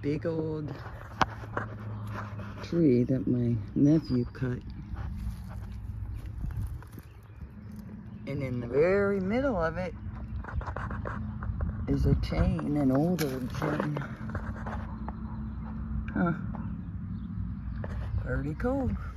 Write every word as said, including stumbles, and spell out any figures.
big old tree that my nephew cut. And in the very middle of it is a chain, an old old chain. Huh. Pretty cool.